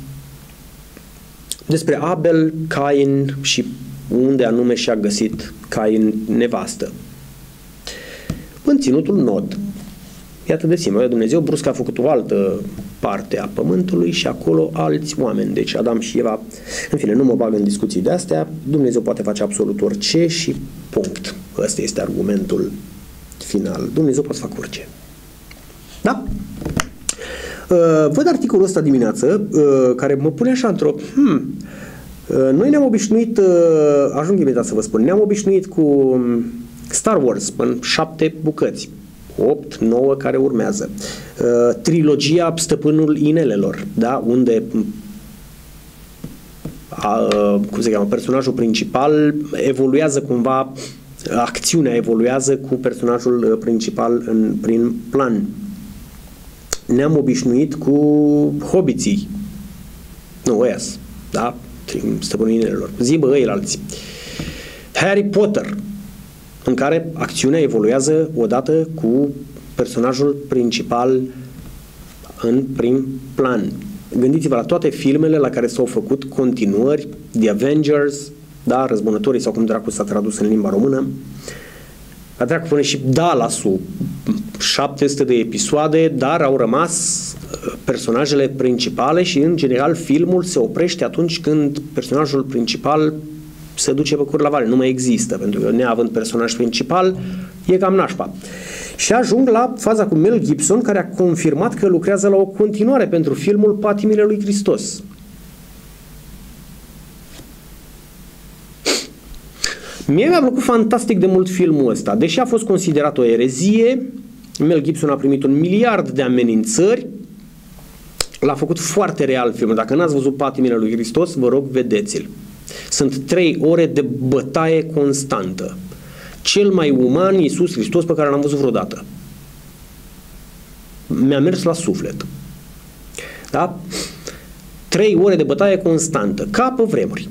despre Abel, Cain și unde anume și-a găsit Cain nevastă. În ținutul Nod. E atât de simplu. Dumnezeu brusc a făcut o altă parte a pământului și acolo alți oameni. Deci Adam și Eva, în fine, nu mă bag în discuții de astea. Dumnezeu poate face absolut orice și punct. Ăsta este argumentul final. Dumnezeu poate să facă orice. Da? Uh, văd articolul ăsta dimineață uh, care mă pune așa într-o... Hmm, uh, noi ne-am obișnuit, uh, ajung imediat să vă spun, ne-am obișnuit cu Star Wars în șapte bucăți, opt, nouă care urmează. Uh, trilogia Stăpânul Inelelor, da? Unde a, uh, cum se cheamă, personajul principal evoluează cumva, acțiunea evoluează cu personajul principal în prim plan. Ne-am obișnuit cu Hobbiții. Nu, ăias, da? Stăpânul Inelelor. Zi, bă, ăi alții. Harry Potter, în care acțiunea evoluează odată cu personajul principal în prim plan. Gândiți-vă la toate filmele la care s-au făcut continuări, The Avengers, da, Răzbunătorii sau cum dracu s-a tradus în limba română. La dracu pune și Dallas-ul, șapte sute de episoade, dar au rămas personajele principale și în general filmul se oprește atunci când personajul principal se duce pe cur la vale. Nu mai există, pentru că neavând personaj principal e cam nașpa. Și ajung la faza cu Mel Gibson, care a confirmat că lucrează la o continuare pentru filmul Patimile lui Hristos. Mie mi-a plăcut fantastic de mult filmul ăsta. Deși a fost considerat o erezie, Mel Gibson a primit un miliard de amenințări, l-a făcut foarte real filmul. Dacă n-ați văzut Patimile lui Hristos, vă rog, vedeți-l. Sunt trei ore de bătaie constantă. Cel mai uman Iisus Hristos pe care l-am văzut vreodată. Mi-a mers la suflet. Da? Trei ore de bătaie constantă, ca pe vremuri.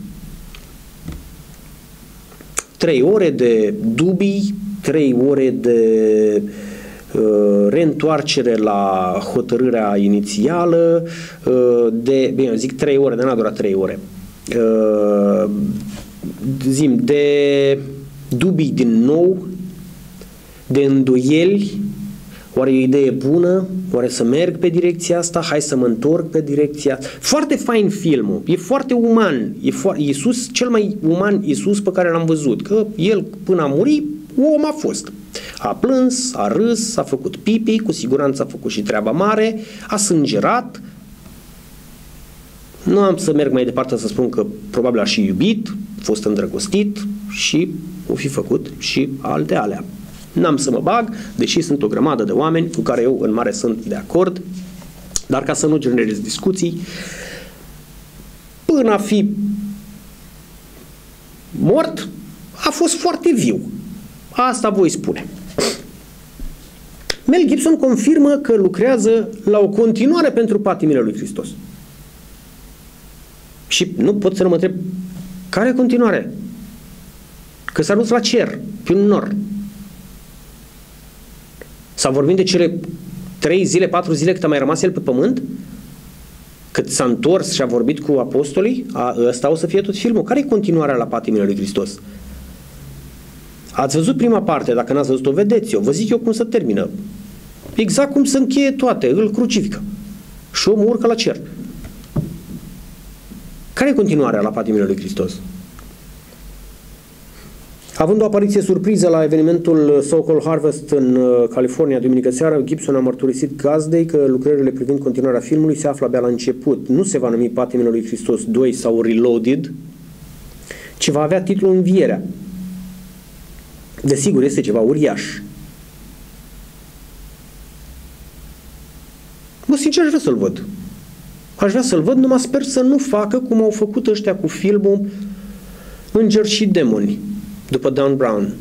Trei ore de dubii, trei ore de uh, reîntoarcere la hotărârea inițială, uh, de, bine, zic trei ore, dar n-a durat trei ore. Uh, zim, de dubii din nou, de îndoieli, oare e o idee bună? Oare să merg pe direcția asta? Hai să mă întorc pe direcția asta. Foarte fain filmul, e foarte uman, e fo- Iisus, cel mai uman Iisus pe care l-am văzut, că el până a muri, om a fost. A plâns, a râs, a făcut pipi, cu siguranță a făcut și treaba mare, a sângerat. Nu am să merg mai departe să spun că probabil a și iubit, a fost îndrăgostit și o fi făcut și alte alea. N-am să mă bag, deși sunt o grămadă de oameni cu care eu în mare sunt de acord, dar ca să nu generez discuții, până a fi mort, a fost foarte viu. Asta voi spune. Mel Gibson confirmă că lucrează la o continuare pentru patimile lui Hristos. Și nu pot să nu mă întreb, care continuare? Că s-a dus la cer, pe un nor. S-a vorbit de cele trei zile, patru zile cât a mai rămas el pe pământ? Cât s-a întors și a vorbit cu apostolii? A, ăsta o să fie tot filmul. Care e continuarea la patimile lui Hristos? Ați văzut prima parte, dacă n-ați văzut-o, vedeți-o. Vă zic eu cum se termină. Exact cum se încheie toate. Îl crucifică. Și omul urcă la cer. Care e continuarea la patimile lui Hristos? Având o apariție surpriză la evenimentul So-Called Harvest în California, duminică seara, Gibson a mărturisit gazdei că lucrările privind continuarea filmului se află abia la început. Nu se va numi Patimile lui Hristos doi sau Reloaded, ci va avea titlul Învierea. Desigur, este ceva uriaș. Bă, sincer, aș vrea să-l văd. Aș vrea să-l văd, numai sper să nu facă cum au făcut ăștia cu filmul Îngeri și Demoni, după Dan Brown,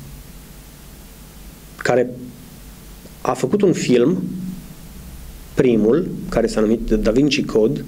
care a făcut un film, primul, care s-a numit The Da Vinci Code.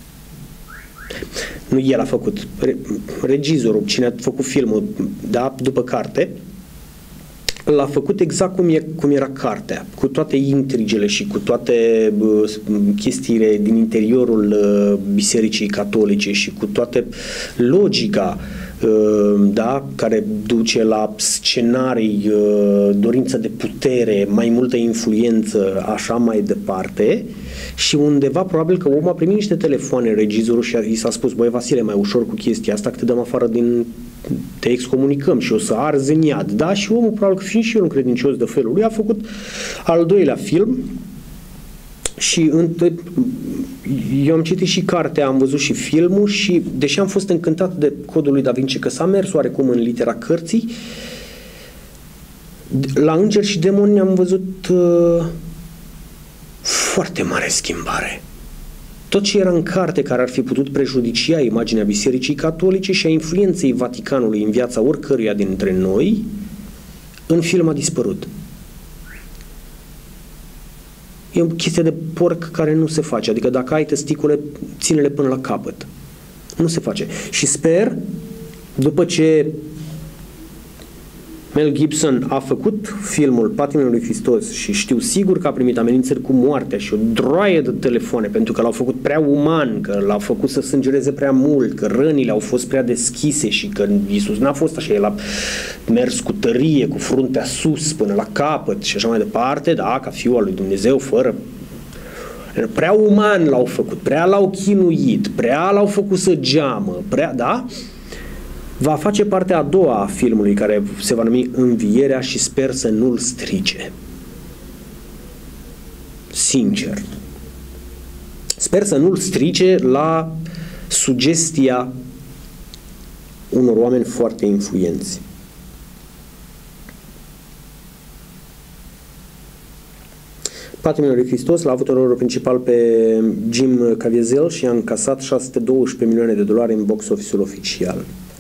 Nu el a făcut, regizorul, cine a făcut filmul, da, după carte, l-a făcut exact cum, e, cum era cartea, cu toate intrigele și cu toate uh, chestiile din interiorul uh, Bisericii Catolice și cu toate logica uh, da, care duce la scenarii, uh, dorință de putere, mai multă influență, așa mai departe. Și undeva probabil că omul a primit niște telefoane, regizorul, și i s-a spus: băi, Vasile, mai ușor cu chestia asta, că te dăm afară din... te excomunicăm și o să arzi în iad. Da? Și omul, probabil că fiind și el un credincios de felul lui, a făcut al doilea film și eu am citit și cartea, am văzut și filmul și deși am fost încântat de Codul lui Da Vinci, că s-a mers oarecum în litera cărții, la Îngeri și Demoni am văzut uh, foarte mare schimbare. Tot ce era în carte care ar fi putut prejudicia imaginea Bisericii Catolice și a influenței Vaticanului în viața oricăruia dintre noi, în film a dispărut. E o chestie de porc care nu se face. Adică dacă ai testicule, ține-le până la capăt. Nu se face. Și sper, după ce Mel Gibson a făcut filmul Patimile lui Hristos și știu sigur că a primit amenințări cu moartea și o droaie de telefoane pentru că l-au făcut prea uman, că l-au făcut să sângereze prea mult, că rănile au fost prea deschise și că Iisus n-a fost așa, el a mers cu tărie, cu fruntea sus până la capăt și așa mai departe, da, ca Fiul al lui Dumnezeu, fără... Prea uman l-au făcut, prea l-au chinuit, prea l-au făcut să geamă, prea, da? Va face partea a doua a filmului, care se va numi Învierea, și sper să nu-l strice. Sincer. Sper să nu-l strice la sugestia unor oameni foarte influenți. Patimile lui Hristos l-a avut un rol principal pe Jim Caviezel și a încasat șase sute douăsprezece milioane de dolari în box office-ul oficial.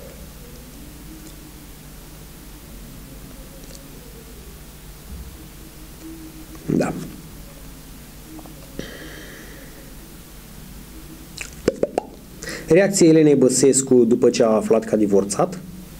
Da. Reacția Elenei Băsescu după ce a aflat că a divorțat.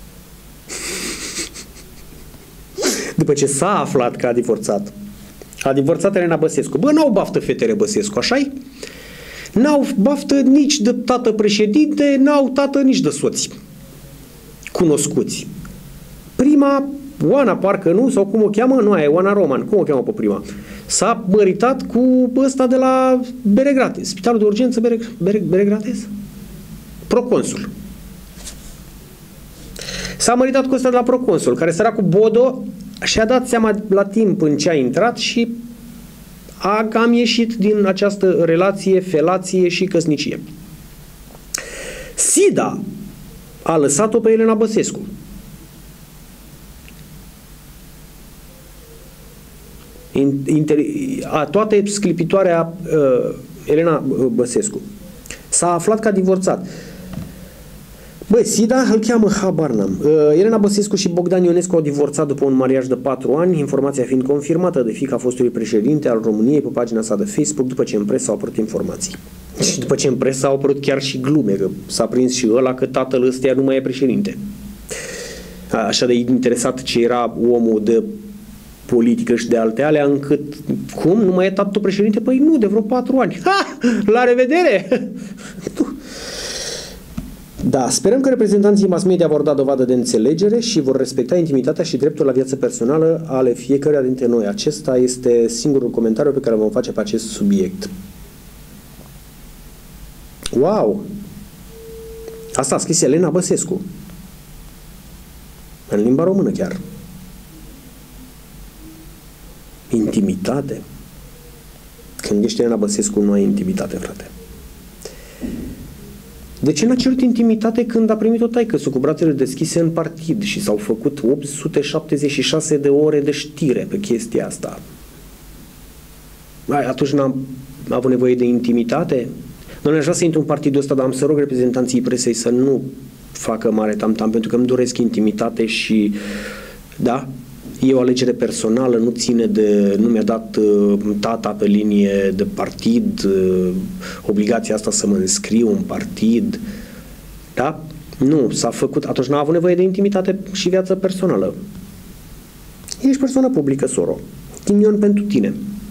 După ce s-a aflat că a divorțat. A divorțat Elena Băsescu. Bă, n-au baftă fetele Băsescu, așa-i? N-au baftă nici de tată președinte, n-au tată nici de soți cunoscuți. Prima, Oana, parcă nu, sau cum o cheamă? Nu, e Oana Roman. Cum o cheamă pe prima? S-a măritat cu ăsta de la Beregrates. Spitalul de urgență Bere, Bere, Beregrates? Proconsul. S-a măritat cu ăsta de la Proconsul, care săra cu Bodo și-a dat seama la timp în ce a intrat și a cam ieșit din această relație, felație și căsnicie. Sida a lăsat-o pe Elena Băsescu. A toate sclipitoarea uh, Elena Băsescu. S-a aflat că a divorțat. Băi, Sida îl cheamă, habar n-am. Uh, Elena Băsescu și Bogdan Ionescu au divorțat după un mariaj de patru ani, informația fiind confirmată de fiica fostului președinte al României pe pagina sa de Facebook, după ce în presă au apărut informații. Și după ce în presă au apărut chiar și glume, că s-a prins și ăla că tatăl ăsta nu mai e președinte. Așa de interesat ce era omul de politică și de alte alea, încât, cum, nu mai e tatăl președinte? Păi nu, de vreo patru ani. Ha! La revedere! Da, sperăm că reprezentanții mass media vor da dovadă de înțelegere și vor respecta intimitatea și dreptul la viață personală ale fiecăruia dintre noi. Acesta este singurul comentariu pe care îl vom face pe acest subiect. Wow! Asta a scris Elena Băsescu. În limba română chiar. Intimitate. Când ești Elena Băsescu, nu ai intimitate, frate. De ce n-a cerut intimitate când a primit o taică-su cu brațele deschise în partid și s-au făcut opt sute șaptezeci și șase de ore de știre pe chestia asta? Atunci n-am avut nevoie de intimitate? Doamne, aș vrea să intru în partidul ăsta, dar am să rog reprezentanții presei să nu facă mare tam-tam, pentru că îmi doresc intimitate și, da, e o alegere personală, nu ține de, nu mi-a dat uh, tata pe linie de partid, uh, obligația asta să mă înscriu în partid, da? Nu, s-a făcut, atunci n-a avut nevoie de intimitate și viață personală. Ești persoană publică, soro. Ghinion pentru tine.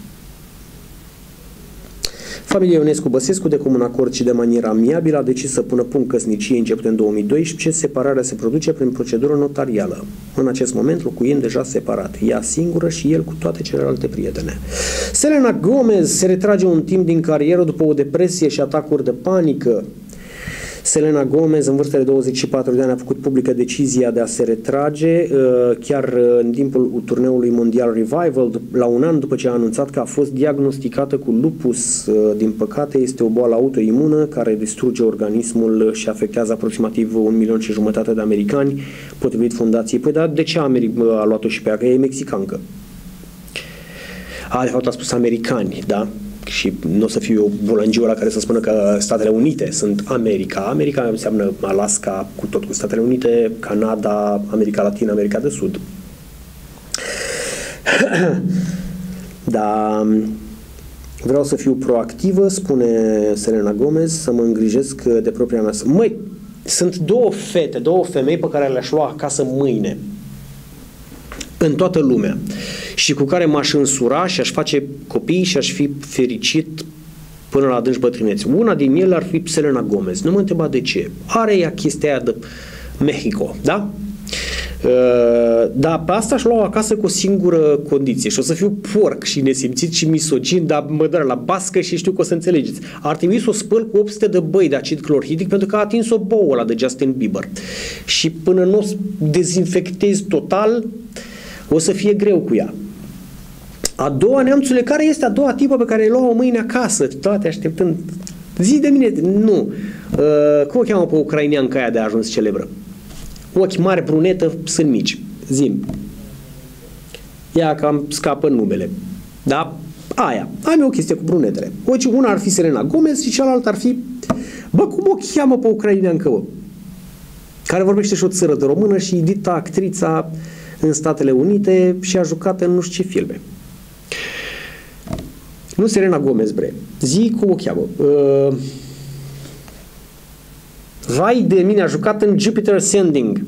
Familia Ionescu-Băsescu, de comun acord și de manieră amiabilă, a decis să pună punct căsniciei început în două mii doisprezece. Separarea se produce prin procedură notarială. În acest moment locuind deja separat. Ea singură și el cu toate celelalte prietene. Selena Gomez se retrage un timp din carieră după o depresie și atacuri de panică. Selena Gomez, în vârstă de douăzeci și patru de ani, a făcut publică decizia de a se retrage, chiar în timpul turneului mondial Revival, la un an după ce a anunțat că a fost diagnosticată cu lupus. Din păcate, este o boală autoimună care distruge organismul și afectează aproximativ un milion și jumătate de americani, potrivit fundației. Păi, dar de ce a luat-o și pe ea? Că e mexicancă. A, de fapt, a spus americani, da? Și nu o să fiu eu bulangiul ăla care să spună că Statele Unite sunt America. America înseamnă Alaska cu tot cu Statele Unite, Canada, America Latină, America de Sud. Dar vreau să fiu proactivă, spune Selena Gomez, să mă îngrijesc de propria mea. Măi, sunt două fete, două femei pe care le-aș lua acasă mâine. În toată lumea. Și cu care m-aș însura și aș face copii și aș fi fericit până la adânci bătrâneți. Una din ele ar fi Selena Gomez. Nu mă întreba de ce. Are ea chestia aia de Mexico, da? Uh, dar pe asta aș lua acasă cu o singură condiție și o să fiu porc și nesimțit și misogin, dar mă dă la bască și știu că o să înțelegeți. Ar trebui să o spăl cu opt sute de băi de acid clorhidric pentru că a atins-o boul ăla de Justin Bieber. Și până nu o dezinfectez total, o să fie greu cu ea. A doua, neamțule, care este a doua tipă pe care îi luau mâine acasă? Toate așteptând. Zi de mine. Nu. Uh, cum o cheamă pe ucraineanca aia de a ajuns celebră? Ochi mari, brunetă, sunt mici. Zim. Ea cam scapă numele. Da? Aia. Am eu o chestie cu brunetele. Oci, una ar fi Selena Gomez și cealaltă ar fi... Bă, cum o cheamă pe ucraineancă, bă? Care vorbește și o țără de română și dita actrița în Statele Unite și a jucat în nu știu ce filme. Nu Selena Gomez, bre. Zi cum o cheamă. Uh... Vai de mine, a jucat în Jupiter Ascending.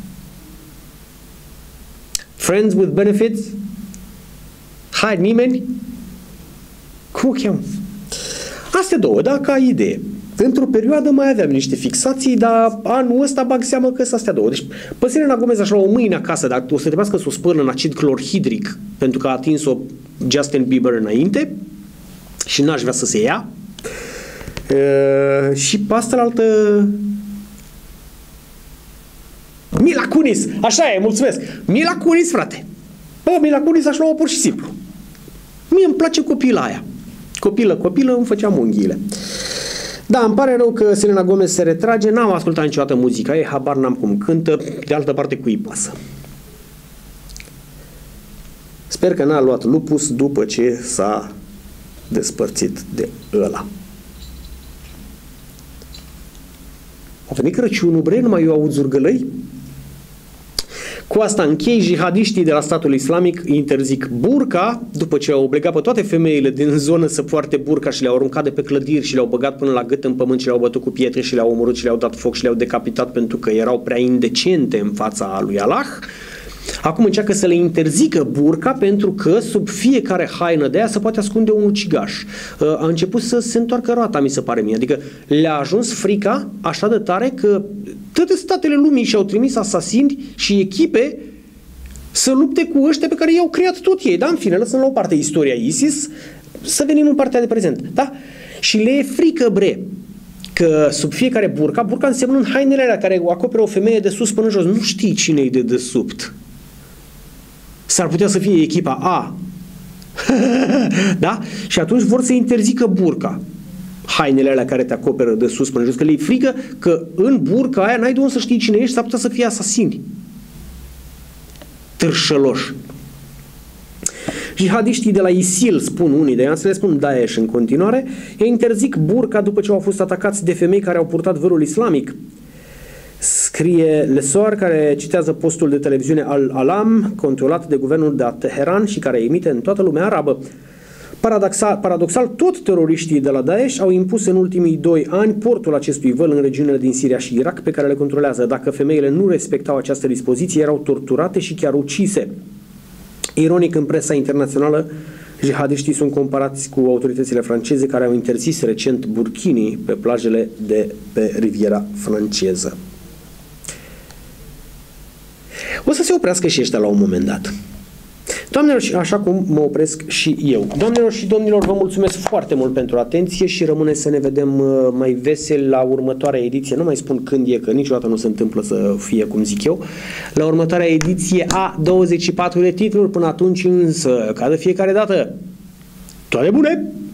Friends with Benefits? Hai, nimeni? Cum o cheamă? Astea două, da, ca idee. Într-o perioadă mai aveam niște fixații, dar anul ăsta bag seamă că sunt astea două. Deci, pe Selena Gomez aș lua o mâine acasă, dar o să trebuiască să o spăl în acid clorhidric, pentru că a atins-o Justin Bieber înainte și n-aș vrea să se ia. Uh, și pe asta la altă... Mila Kunis! Așa e, mulțumesc! Mila Kunis, frate! Bă, Mila Kunis aș lua pur și simplu. Mie îmi place copila aia. Copilă, copilă, îmi făceam unghiile. Da, îmi pare rău că Selena Gomez se retrage, n-am ascultat niciodată muzica ei, habar n-am cum cântă, de altă parte cui pasă. Sper că n-a luat lupus după ce s-a despărțit de ăla. A venit Crăciunul, bre, numai eu aud zurgălăi. Cu asta închei, jihadiștii de la statul islamic interzic burca, după ce au obligat pe toate femeile din zonă să poarte burca și le-au aruncat de pe clădiri și le-au băgat până la gât în pământ și le-au bătut cu pietre și le-au omorât și le-au dat foc și le-au decapitat pentru că erau prea indecente în fața lui Allah. Acum încearcă să le interzică burca pentru că sub fiecare haină de aia se poate ascunde un ucigaș. A început să se întoarcă roata, mi se pare mie. Adică le-a ajuns frica așa de tare că toate statele lumii și-au trimis asasini și echipe să lupte cu ăștia pe care i-au creat tot ei. Da, în fine, lăsăm la o parte istoria ISIS, să venim în partea de prezent. Da? Și le e frică, bre, că sub fiecare burca, burca însemnând hainele alea care acoperă o femeie de sus până jos, nu știi cine e de desubt. S-ar putea să fie echipa A. Da? Și atunci vor să interzică burca. Hainele alea care te acoperă de sus până jos, că le-i frică că în burca aia n-ai de unde să știi cine ești, s-ar putea să fie asasini. Târșăloși. Jihadiștii de la ISIL, spun unii de ei, să le spun Daesh în continuare, ei interzic burca după ce au fost atacați de femei care au purtat vărul islamic. Scrie Lesoar, care citează postul de televiziune Al-Alam, controlat de guvernul de Teheran și care emite în toată lumea arabă. Paradoxal, paradoxal, tot teroriștii de la Daesh au impus în ultimii doi ani portul acestui văl în regiunile din Siria și Irak pe care le controlează. Dacă femeile nu respectau această dispoziție, erau torturate și chiar ucise. Ironic, în presa internațională, jihadiștii sunt comparați cu autoritățile franceze care au interzis recent burkinii pe plajele de pe riviera franceză. O să se oprească și ăștia la un moment dat. Doamnelor, și așa cum mă opresc și eu. Doamnelor și domnilor, vă mulțumesc foarte mult pentru atenție și rămâne să ne vedem mai veseli la următoarea ediție. Nu mai spun când e, că niciodată nu se întâmplă să fie cum zic eu. La următoarea ediție a douăzeci și patru de titluri. Până atunci însă, ca de fiecare dată, toate bune!